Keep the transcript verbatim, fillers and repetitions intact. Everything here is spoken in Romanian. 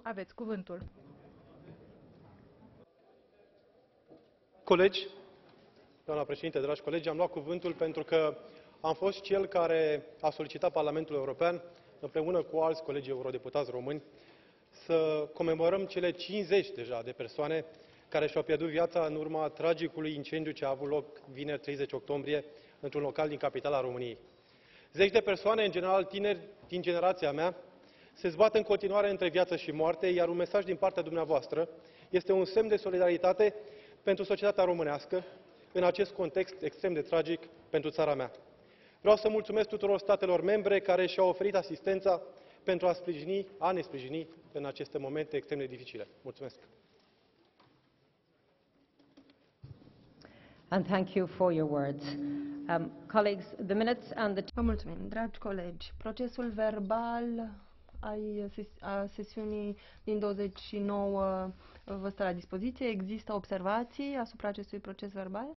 aveți cuvântul. Colegi, doamna președinte, dragi colegi, am luat cuvântul pentru că am fost cel care a solicitat Parlamentul European, împreună cu alți colegi eurodeputați români, să comemorăm cele cincizeci deja de persoane care și-au pierdut viața în urma tragicului incendiu ce a avut loc vineri treizeci octombrie într-un local din capitala României. Zeci de persoane, în general tineri din generația mea, se zbat în continuare între viață și moarte, iar un mesaj din partea dumneavoastră este un semn de solidaritate pentru societatea românească, în acest context extrem de tragic pentru țara mea. Vreau să mulțumesc tuturor statelor membre care și-au oferit asistența pentru a sprijini, a ne sprijini în aceste momente extrem de dificile. Mulțumesc! And thank you for your words. Um, colleagues, the minutes and the... Vă mulțumim, dragi colegi. Procesul verbal ai ses- a sesiunii din douăzeci și nouă vă stă la dispoziție. Există observații asupra acestui proces verbal?